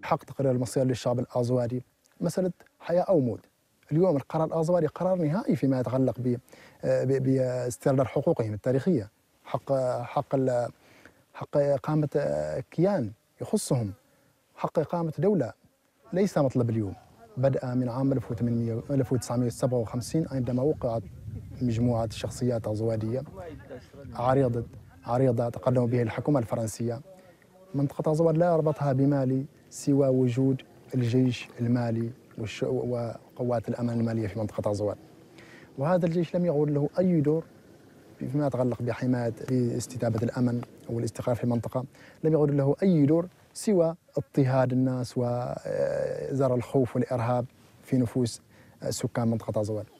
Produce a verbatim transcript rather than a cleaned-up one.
حق تقرير المصير للشعب الأزواري مسألة حياة أو موت. اليوم القرار الأزواري قرار نهائي فيما يتعلق باسترداد حقوقهم التاريخية، حق حق حق إقامة كيان يخصهم، حق إقامة دولة، ليس مطلب اليوم. بدأ من عام ألف وتسعمائة وسبعة وخمسين عندما وقعت مجموعة شخصيات أزوارية عريضة عريضة تقدم به الحكومة الفرنسية. منطقة أزوار لا يربطها بمالي سوى وجود الجيش المالي وقوات الأمان المالية في منطقة أزوار، وهذا الجيش لم يعد له أي دور فيما يتعلق بحماية استتابة الأمن أو الاستقرار في المنطقة. لم يعد له أي دور سوى اضطهاد الناس وزرع الخوف والإرهاب في نفوس سكان منطقة أزوار.